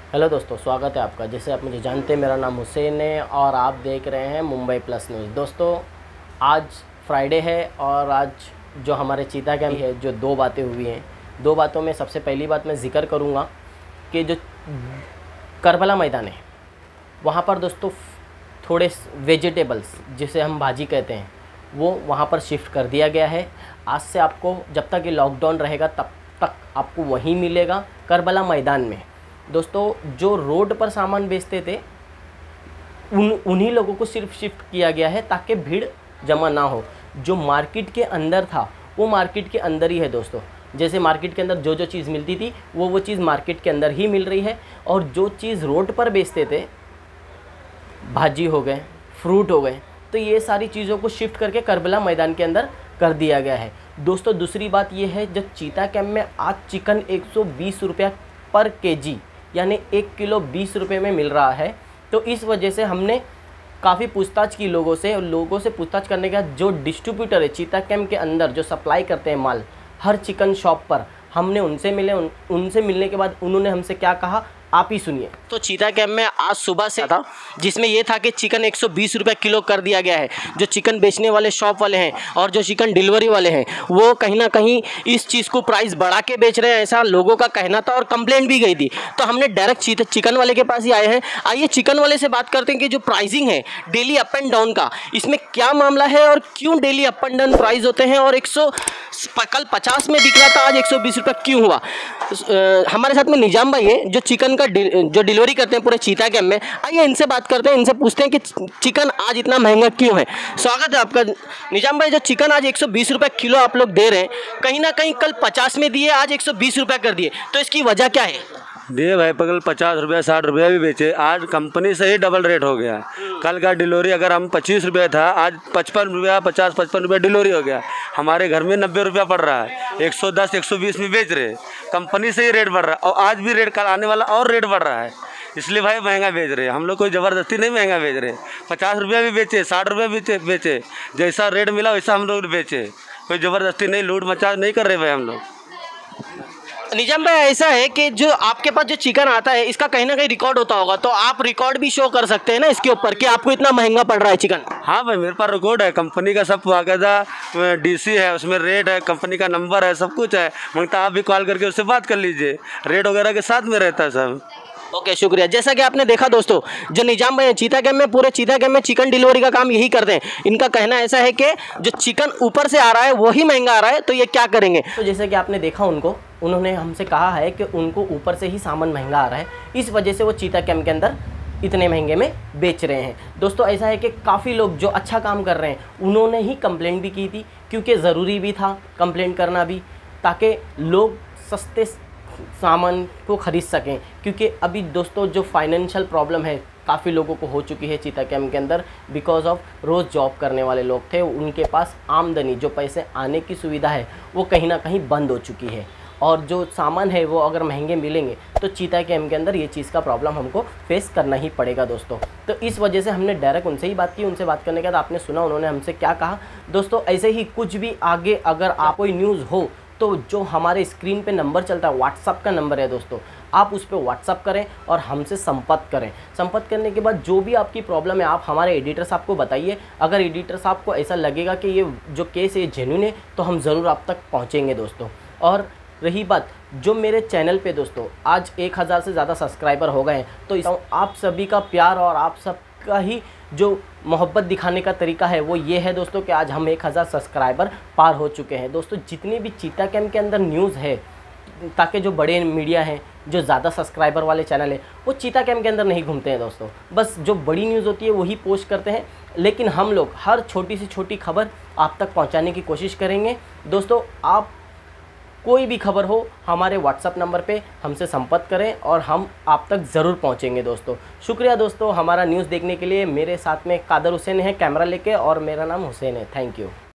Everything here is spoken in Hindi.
हेलो दोस्तों, स्वागत है आपका। जैसे आप मुझे जानते हैं, मेरा नाम हुसैन है और आप देख रहे हैं मुंबई प्लस न्यूज़। दोस्तों, आज फ्राइडे है और आज जो हमारे चीता कैंप है, जो दो बातें हुई हैं, दो बातों में सबसे पहली बात मैं जिक्र करूंगा कि जो करबला मैदान है वहाँ पर दोस्तों थोड़े वेजिटेबल्स, जिसे हम भाजी कहते हैं, वो वहाँ पर शिफ्ट कर दिया गया है। आज से आपको, जब तक ये लॉकडाउन रहेगा तब तक आपको वहीं मिलेगा, करबला मैदान में। दोस्तों, जो रोड पर सामान बेचते थे उन्हीं लोगों को सिर्फ शिफ्ट किया गया है ताकि भीड़ जमा ना हो। जो मार्केट के अंदर था वो मार्केट के अंदर ही है दोस्तों। जैसे मार्केट के अंदर जो जो चीज़ मिलती थी वो चीज़ मार्केट के अंदर ही मिल रही है, और जो चीज़ रोड पर बेचते थे, भाजी हो गए, फ्रूट हो गए, तो ये सारी चीज़ों को शिफ्ट करके करबला मैदान के अंदर कर दिया गया है। दोस्तों, दूसरी बात ये है, जो चीता कैंप में आज चिकन 120 रुपया पर केजी, यानी 1 किलो 20 रुपये में मिल रहा है। तो इस वजह से हमने काफ़ी पूछताछ की लोगों से, और लोगों से पूछताछ करने के बाद जो डिस्ट्रीब्यूटर है चीता कैंप के अंदर, जो सप्लाई करते हैं माल हर चिकन शॉप पर, हमने उनसे मिले। उनसे मिलने के बाद उन्होंने हमसे क्या कहा, आप ही सुनिए। तो चीता कैंप में आज सुबह से था, जिसमें ये था कि चिकन 120 रुपये किलो कर दिया गया है। जो चिकन बेचने वाले शॉप वाले हैं और जो चिकन डिलीवरी वाले हैं, वो कहीं ना कहीं इस चीज़ को प्राइस बढ़ा के बेच रहे हैं, ऐसा लोगों का कहना था और कंप्लेंट भी गई थी। तो हमने डायरेक्ट चिकन वाले के पास ही आए हैं। आइए चिकन वाले से बात करते हैं कि जो प्राइसिंग है डेली अप एंड डाउन का, इसमें क्या मामला है और क्यों daily up and down price होते हैं, और कल 50 में बिक रहा था, आज 120 रुपये क्यों हुआ। हमारे साथ में निजाम भाई है, जो चिकन का जो डिलीवरी करते हैं पूरे चीता कैंप में। आइए इनसे बात करते हैं, इनसे पूछते हैं कि चिकन आज इतना महंगा क्यों है। स्वागत है आपका निजाम भाई। जो चिकन आज 120 रुपये किलो आप लोग दे रहे हैं, कहीं ना कहीं कल 50 में दिए, आज 120 रुपये कर दिए, तो इसकी वजह क्या है? दिए भाई, कल 50 रुपया 60 रुपया भी बेचे, आज कंपनी से ही डबल रेट हो गया। कल का डिलीवरी अगर हम 25 रुपया था, आज 55 रुपया, 50-55 रुपया डिलीवरी हो गया। हमारे घर में 90 रुपया पड़ रहा है, 110-120 में बेच रहे, कंपनी से ही रेट बढ़ रहा है। और आज भी रेट, कल आने वाला और रेट बढ़ रहा है, इसलिए भाई महंगा बेच रहे हैं। हम लोग कोई ज़बरदस्ती नहीं महंगा बेच रहे। 50 रुपया भी बेचे, 60 रुपया भी बेचे, जैसा रेट मिला वैसा हम लोग बेचे। कोई ज़बरदस्ती नहीं, लूट मचा नहीं कर रहे भाई हम लोग। निजाम भाई, ऐसा है कि जो आपके पास जो चिकन आता है, इसका कहीं ना कहीं रिकॉर्ड होता होगा, तो आप रिकॉर्ड भी शो कर सकते हैं ना इसके ऊपर कि आपको इतना महंगा पड़ रहा है चिकन। हाँ भाई, मेरे पास रिकॉर्ड है, कंपनी का सब बाकायदा डीसी है, उसमें रेट है, कंपनी का नंबर है, सब कुछ है। मंगता आप भी कॉल करके उससे बात कर लीजिए, रेट वगैरह के साथ में रहता है सब। ओके, शुक्रिया। जैसा कि आपने देखा दोस्तों, जो निजाम भाई चीता कैंप में, पूरे चीता कैंप में चिकन डिलीवरी का काम यही करते हैं। इनका कहना ऐसा है कि जो चिकन ऊपर से आ रहा है वही महंगा आ रहा है, तो ये क्या करेंगे। तो जैसे कि आपने देखा, उन्होंने हमसे कहा है कि उनको ऊपर से ही सामान महंगा आ रहा है, इस वजह से वो चीता कैंप के अंदर इतने महंगे में बेच रहे हैं। दोस्तों, ऐसा है कि काफ़ी लोग जो अच्छा काम कर रहे हैं उन्होंने ही कंप्लेंट भी की थी, क्योंकि ज़रूरी भी था कंप्लेंट करना भी, ताकि लोग सस्ते सामान को ख़रीद सकें। क्योंकि अभी दोस्तों जो फाइनेंशियल प्रॉब्लम है काफ़ी लोगों को हो चुकी है चीता कैंप के अंदर, बिकॉज ऑफ रोज़ जॉब करने वाले लोग थे, उनके पास आमदनी, जो पैसे आने की सुविधा है वो कहीं ना कहीं बंद हो चुकी है, और जो सामान है वो अगर महंगे मिलेंगे तो चीता कैंप के अंदर ये चीज़ का प्रॉब्लम हमको फेस करना ही पड़ेगा दोस्तों। तो इस वजह से हमने डायरेक्ट उनसे ही बात की। उनसे बात करने के बाद आपने सुना उन्होंने हमसे क्या कहा। दोस्तों, ऐसे ही कुछ भी आगे अगर आप कोई न्यूज़ हो तो जो हमारे स्क्रीन पे नंबर चलता है, व्हाट्सअप का नंबर है दोस्तों, आप उस पर व्हाट्सअप करें और हमसे संपर्क करें। संपर्क करने के बाद जो भी आपकी प्रॉब्लम है आप हमारे एडिटर साहब को बताइए। अगर एडिटर साहब को ऐसा लगेगा कि ये जो केस है जेन्युइन है, तो हम ज़रूर आप तक पहुँचेंगे दोस्तों। और रही बात जो मेरे चैनल पे दोस्तों आज 1000 से ज़्यादा सब्सक्राइबर हो गए हैं, तो आप सभी का प्यार और आप सबका ही जो मोहब्बत दिखाने का तरीका है वो ये है दोस्तों कि आज हम 1000 सब्सक्राइबर पार हो चुके हैं। दोस्तों, जितनी भी चीता कैंप के अंदर न्यूज़ है, ताकि जो बड़े मीडिया हैं, जो ज़्यादा सब्सक्राइबर वाले चैनल है, वो चीता कैंप के अंदर नहीं घूमते हैं दोस्तों। बस जो बड़ी न्यूज़ होती है वही पोस्ट करते हैं, लेकिन हम लोग हर छोटी से छोटी खबर आप तक पहुँचाने की कोशिश करेंगे। दोस्तों, आप कोई भी खबर हो हमारे व्हाट्सअप नंबर पे हमसे संपर्क करें और हम आप तक ज़रूर पहुंचेंगे दोस्तों। शुक्रिया दोस्तों हमारा न्यूज़ देखने के लिए। मेरे साथ में कादर हुसैन है कैमरा लेके, और मेरा नाम हुसैन है। Thank you.